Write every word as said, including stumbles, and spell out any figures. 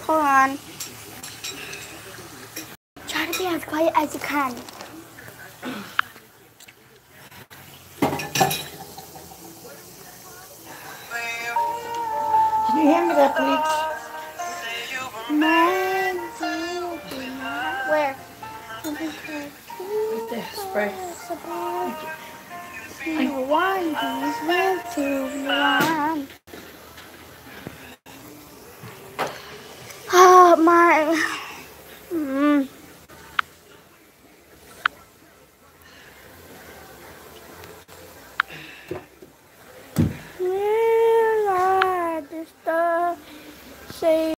Hold on. Try to be as quiet as you can. Can you hand me that, please? Where? Right there, spray. One, two, one. Oh my.